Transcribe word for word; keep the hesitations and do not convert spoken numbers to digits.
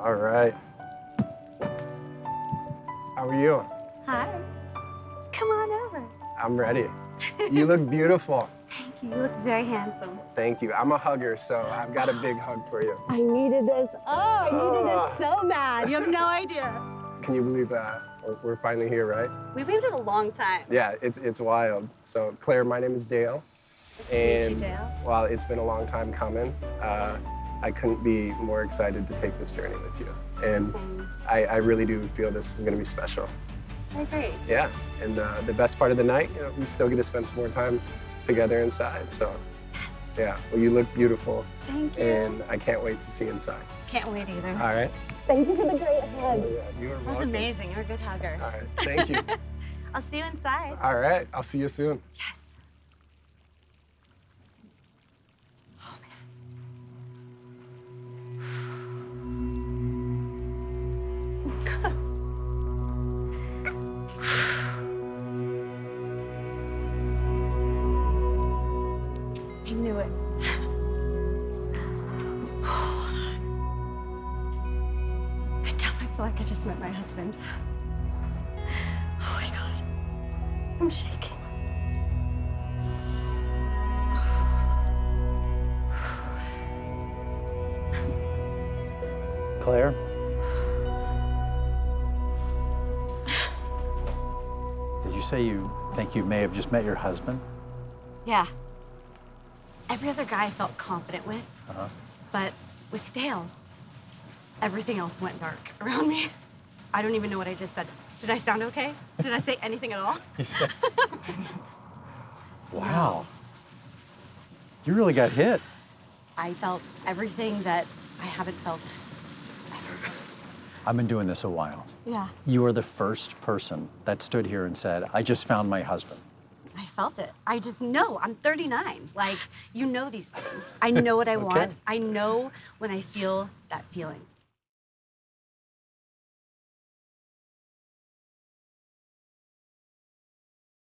All right. How are you? Hi. Come on over. I'm ready. You look beautiful. Thank you. You look very handsome. Thank you. I'm a hugger, so I've got a big hug for you. I needed this. Oh, I needed Oh. this so bad. You have no idea. Can you believe that? We're- We're finally here, right? We've waited a long time. Yeah, it's it's wild. So, Claire, my name is Dale. Nice to meet you, And Dale. while it's been a long time coming, uh, I couldn't be more excited to take this journey with you. And Same. I, I really do feel this is going to be special. I agree. Yeah, and uh, the best part of the night, you know, we still get to spend some more time together inside. So, Yes. yeah, well, you look beautiful, Thank you. and I can't wait to see you inside. Can't wait either. All right? Thank you for the great hug. Yeah, you are That was welcome. amazing. You're a good hugger. All right, thank you. I'll see you inside. All right, I'll see you soon. Yes. Oh, man. I knew it. I definitely feel like I just met my husband. Oh my God. I'm shaking. Claire? Did you say you think you may have just met your husband? Yeah. Every other guy I felt confident with, Uh-huh. but with Dale, everything else went dark around me. I don't even know what I just said. Did I sound okay? Did I say anything at all? You said... Wow. You really got hit. I felt everything that I haven't felt ever. I've been doing this a while. Yeah. You are the first person that stood here and said, I just found my husband. I felt it. I just know. I'm thirty-nine. Like, you know these things. I know what I Okay. want. I know when I feel that feeling.